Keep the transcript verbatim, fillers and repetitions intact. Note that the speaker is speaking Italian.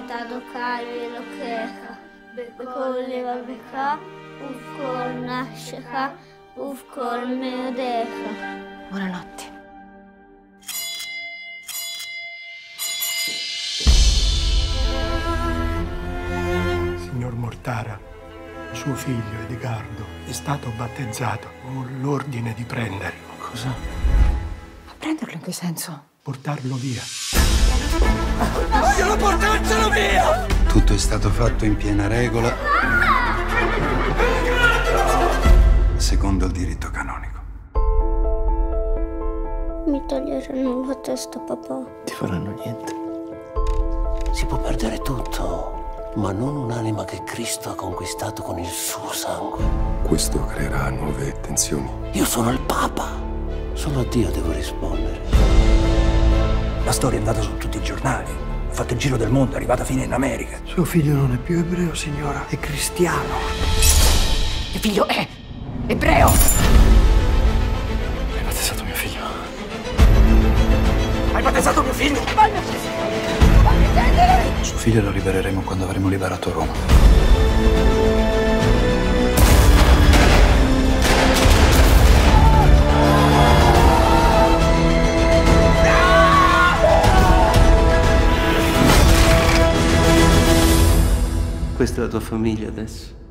Tadokali Lokeha, Bekoli Vabeka, Ufkol Nasheha, Ufkol Meodeha. Buonanotte. Signor Mortara, suo figlio Edgardo è stato battezzato con l'ordine di prenderlo. Cosa? Ma prenderlo in che senso? Portarlo via. Vogliono portarcelo via! Tutto è stato fatto in piena regola, secondo il diritto canonico. Mi toglieranno la testa, papà. Ti faranno niente. Si può perdere tutto, ma non un'anima che Cristo ha conquistato con il suo sangue. Questo creerà nuove tensioni. Io sono il Papa. Solo a Dio devo rispondere. La storia è andata su tutti i giornali. Ha fatto il giro del mondo, è arrivata fino in America. Suo figlio non è più ebreo, signora, è cristiano. Mio figlio è ebreo! Hai battezzato mio figlio. Hai battezzato mio figlio? Voglio Voglio prendere! Suo figlio lo libereremo quando avremo liberato Roma. Questa è la tua famiglia adesso.